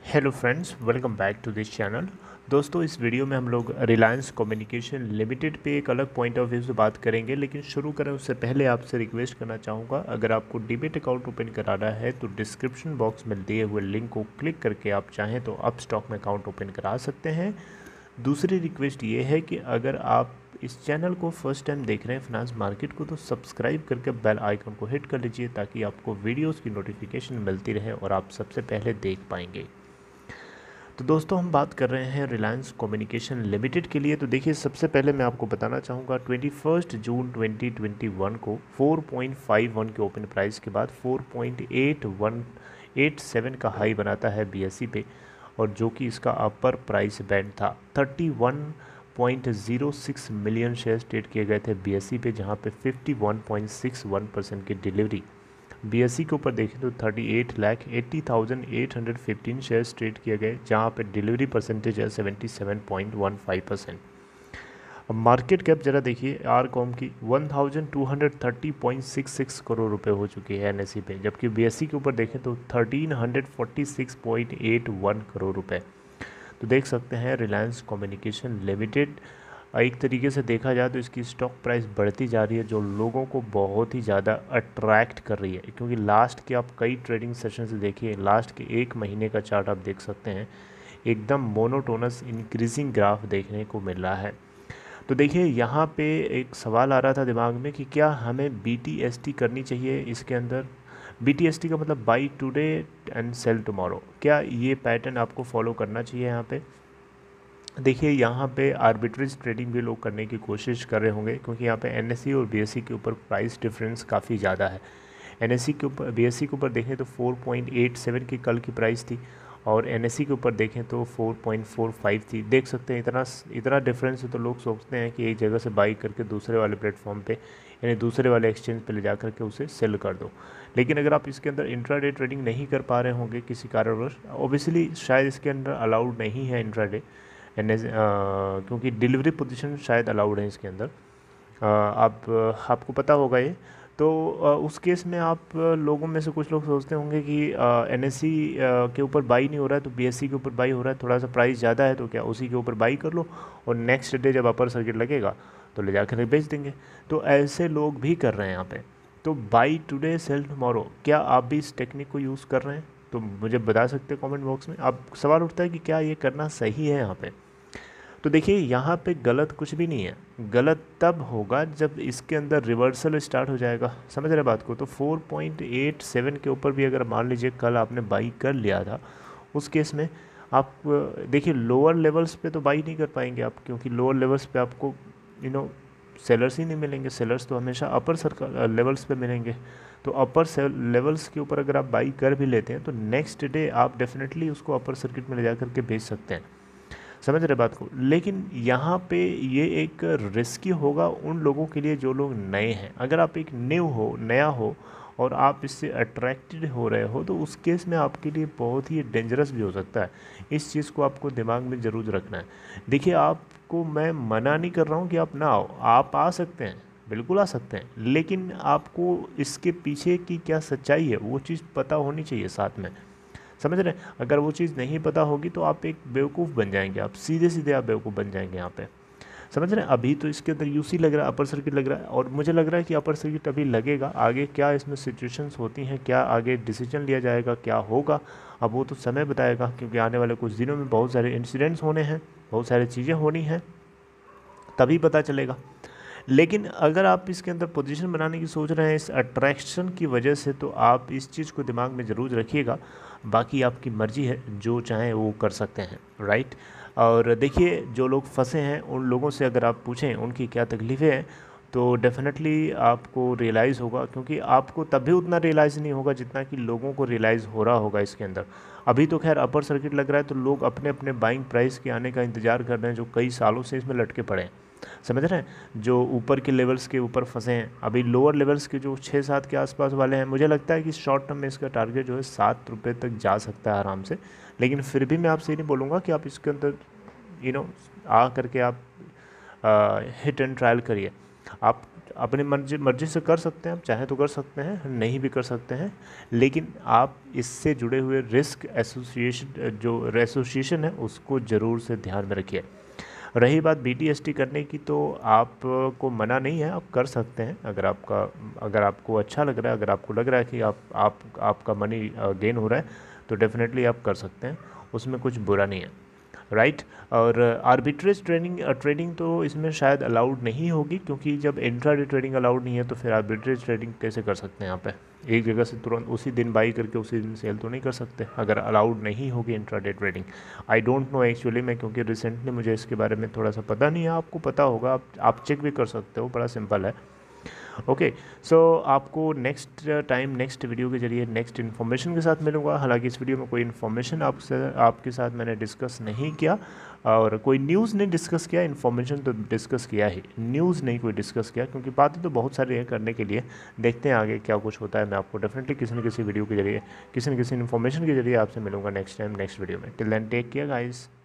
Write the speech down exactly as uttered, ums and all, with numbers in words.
Hello friends, welcome back to this channel. दोस्तों, इस video में हम लोग रिलायंस कम्युनिकेशन लिमिटेड पे एक अलग पॉइंट ऑफ व्यू से बात करेंगे, लेकिन शुरू करें उससे पहले आपसे रिक्वेस्ट करना चाहूँगा, अगर आपको डीमेट अकाउंट ओपन कराना है तो डिस्क्रिप्शन बॉक्स में दिए हुए लिंक को क्लिक करके आप चाहें तो अप स्टॉक में अकाउंट ओपन करा सकते हैं। दूसरी रिक्वेस्ट ये है कि अगर आप इस चैनल को फर्स्ट टाइम देख रहे हैं फाइनेंस मार्केट को, तो सब्सक्राइब करके बेल आइकन को हिट कर लीजिए ताकि आपको वीडियोज़ की नोटिफिकेशन मिलती रहे और आप सबसे पहले देख पाएंगे। तो दोस्तों, हम बात कर रहे हैं रिलायंस कम्युनिकेशन लिमिटेड के लिए। तो देखिए, सबसे पहले मैं आपको बताना चाहूँगा इक्कीस जून दो हज़ार इक्कीस को चार पॉइंट पाँच एक के ओपन प्राइस के बाद चार पॉइंट आठ एक आठ सात का हाई बनाता है बीएसई पे, और जो कि इसका अपर प्राइस बैंड था। इकतीस पॉइंट ज़ीरो छह मिलियन शेयर्स ट्रेड किए गए थे बीएसई पे, जहाँ पे इक्यावन पॉइंट इकसठ परसेंट की डिलीवरी। बीएसई के ऊपर देखें तो अड़तीस लाख अस्सी हज़ार आठ सौ पंद्रह शेयर्स ट्रेड किए गए, जहां पे डिलीवरी परसेंटेज है सतहत्तर पॉइंट एक पाँच परसेंट। अब मार्केट कैप जरा देखिए आर कॉम की बारह सौ तीस पॉइंट छह छह करोड़ रुपए हो चुकी है एनएसई पे, जबकि बीएसई के ऊपर देखें तो तेरह सौ छियालीस पॉइंट इक्यासी करोड़ रुपए। तो देख सकते हैं रिलायंस कम्युनिकेशन लिमिटेड एक तरीके से देखा जाए तो इसकी स्टॉक प्राइस बढ़ती जा रही है, जो लोगों को बहुत ही ज़्यादा अट्रैक्ट कर रही है। क्योंकि लास्ट के आप कई ट्रेडिंग सेशन से देखिए, लास्ट के एक महीने का चार्ट आप देख सकते हैं, एकदम मोनोटोनस इंक्रीजिंग ग्राफ देखने को मिल रहा है। तो देखिए, यहाँ पे एक सवाल आ रहा था दिमाग में कि क्या हमें बी टी एस टी करनी चाहिए इसके अंदर। बी टी एस टी का मतलब buy today and sell tomorrow. क्या ये पैटर्न आपको फॉलो करना चाहिए यहाँ पे? देखिए, यहाँ पे आर्बिट्रेज ट्रेडिंग भी लोग करने की कोशिश कर रहे होंगे, क्योंकि यहाँ पे एनएसई और बीएसई के ऊपर प्राइस डिफरेंस काफ़ी ज़्यादा है। एनएसई के ऊपर बीएसई के ऊपर देखें तो चार पॉइंट आठ सात की कल की प्राइस थी, और एनएसई के ऊपर देखें तो चार पॉइंट चार पाँच थी। देख सकते हैं इतना इतना डिफरेंस है, तो लोग सोचते हैं कि एक जगह से बाई करके दूसरे वाले प्लेटफॉर्म पे, यानी दूसरे वाले एक्सचेंज पे ले जा करके उसे सेल कर दो। लेकिन अगर आप इसके अंदर इंट्राडे ट्रेडिंग नहीं कर पा रहे होंगे किसी कारणवश, ऑब्वियसली शायद इसके अंदर अलाउड नहीं है इंट्राडे, एन एस क्योंकि डिलीवरी पोजीशन शायद अलाउड है इसके अंदर। आ, आप आपको पता होगा ये। तो आ, उस केस में आप लोगों में से कुछ लोग सोचते होंगे कि एनएससी के ऊपर बाई नहीं हो रहा है तो बीएससी के ऊपर बाई हो रहा है, थोड़ा सा प्राइस ज़्यादा है तो क्या उसी के ऊपर बाई कर लो, और नेक्स्ट डे जब अपर सर्किट लगेगा तो ले जाकर बेच देंगे। तो ऐसे लोग भी कर रहे हैं यहाँ पे। तो बाई टुडे सेल टुमारो, क्या आप भी इस टेक्निक को यूज़ कर रहे हैं? तो मुझे बता सकते हैं कमेंट बॉक्स में। अब सवाल उठता है कि क्या ये करना सही है यहाँ पे। तो देखिए, यहाँ पे गलत कुछ भी नहीं है। गलत तब होगा जब इसके अंदर रिवर्सल स्टार्ट हो जाएगा। समझ रहे बात को? तो चार पॉइंट आठ सात के ऊपर भी अगर मान लीजिए कल आपने बाई कर लिया था, उस केस में आप देखिए लोअर लेवल्स पे तो बाई नहीं कर पाएंगे आप, क्योंकि लोअर लेवल्स पे आपको यू नो सेलर्स ही नहीं मिलेंगे। सेलर्स तो हमेशा अपर सर्कल लेवल्स पे मिलेंगे। तो अपर लेवल्स के ऊपर अगर आप बाई कर भी लेते हैं तो नेक्स्ट डे आप डेफिनेटली उसको अपर सर्किट में ले जा करके बेच सकते हैं। समझ रहे बात को? लेकिन यहाँ पे ये एक रिस्की होगा उन लोगों के लिए जो लोग नए हैं। अगर आप एक न्यू हो, नया हो, और आप इससे अट्रैक्टेड हो रहे हो, तो उस केस में आपके लिए बहुत ही डेंजरस भी हो सकता है। इस चीज़ को आपको दिमाग में ज़रूर रखना है। देखिए, आपको मैं मना नहीं कर रहा हूँ कि आप ना आओ, आप आ सकते हैं, बिल्कुल आ सकते हैं, लेकिन आपको इसके पीछे की क्या सच्चाई है वो चीज़ पता होनी चाहिए साथ में। समझ रहे हैं? अगर वो चीज़ नहीं पता होगी तो आप एक बेवकूफ़ बन जाएंगे, आप सीधे सीधे आप बेवकूफ़ बन जाएंगे यहाँ पे। समझ रहे हैं? अभी तो इसके अंदर यूसी लग रहा है, अपर सर्किट लग रहा है, और मुझे लग रहा है कि अपर सर्किट अभी लगेगा। आगे क्या इसमें सिचुएशंस होती हैं, क्या आगे डिसीजन लिया जाएगा, क्या होगा, अब वो तो समय बताएगा, क्योंकि आने वाले कुछ दिनों में बहुत सारे इंसिडेंट्स होने हैं, बहुत सारी चीज़ें होनी हैं, तभी पता चलेगा। लेकिन अगर आप इसके अंदर पोजीशन बनाने की सोच रहे हैं इस अट्रैक्शन की वजह से, तो आप इस चीज़ को दिमाग में ज़रूर रखिएगा। बाकी आपकी मर्ज़ी है, जो चाहें वो कर सकते हैं, राइट। और देखिए, जो लोग फंसे हैं उन लोगों से अगर आप पूछें उनकी क्या तकलीफ़ें हैं, तो डेफिनेटली आपको रियलाइज़ होगा, क्योंकि आपको तभी उतना रियलाइज़ नहीं होगा जितना कि लोगों को रियलाइज़ हो रहा होगा इसके अंदर। अभी तो खैर अपर सर्किट लग रहा है, तो लोग अपने अपने बाइंग प्राइस के आने का इंतज़ार कर रहे हैं, जो कई सालों से इसमें लटके पड़े हैं। समझ रहे हैं? जो ऊपर के लेवल्स के ऊपर फंसे हैं, अभी लोअर लेवल्स के जो छः सात के आसपास वाले हैं, मुझे लगता है कि शॉर्ट टर्म में इसका टारगेट जो है सात रुपये तक जा सकता है आराम से। लेकिन फिर भी मैं आपसे ये नहीं बोलूँगा कि आप इसके अंदर यू नो आ करके आप हिट एंड ट्रायल करिए। आप अपनी मर्जी मर्जी से कर सकते हैं, आप चाहे तो कर सकते हैं, नहीं भी कर सकते हैं, लेकिन आप इससे जुड़े हुए रिस्क एसोसिएशन जो एसोसिएशन है उसको ज़रूर से ध्यान में रखिए। रही बात बी टी एस टी करने की, तो आपको मना नहीं है, आप कर सकते हैं। अगर आपका अगर आपको अच्छा लग रहा है, अगर आपको लग रहा है कि आप आप आपका मनी गेन हो रहा है, तो डेफिनेटली आप कर सकते हैं, उसमें कुछ बुरा नहीं है, राइट। और आर्बिट्रेज ट्रेडिंग ट्रेडिंग तो इसमें शायद अलाउड नहीं होगी, क्योंकि जब इंट्राडे ट्रेडिंग अलाउड नहीं है तो फिर आर्बिट्रेज ट्रेडिंग कैसे कर सकते हैं? यहाँ पे एक जगह से तुरंत उसी दिन बाई करके उसी दिन सेल तो नहीं कर सकते, अगर अलाउड नहीं होगी intraday trading. I don't know actually, मैं क्योंकि रिसेंटली मुझे इसके बारे में थोड़ा सा पता नहीं है, आपको पता होगा, आप आप चेक भी कर सकते हो, बड़ा सिंपल है। ओके, सो आपको नेक्स्ट टाइम नेक्स्ट वीडियो के जरिए नेक्स्ट इन्फॉर्मेशन के साथ मिलूंगा। हालांकि इस वीडियो में कोई इन्फॉर्मेशन आपसे आपके साथ मैंने डिस्कस नहीं किया, और कोई न्यूज़ नहीं डिस्कस किया, इन्फॉर्मेशन तो डिस्कस किया ही, न्यूज़ नहीं कोई डिस्कस किया, क्योंकि बातें तो बहुत सारी हैं करने के लिए। देखते हैं आगे क्या कुछ होता है। मैं आपको डेफिनेटली किसी न किसी वीडियो के जरिए, किसी न किसी इन्फॉर्मेशन के जरिए आपसे मिलूंगा नेक्स्ट टाइम नेक्स्ट वीडियो में। Till then take care guys.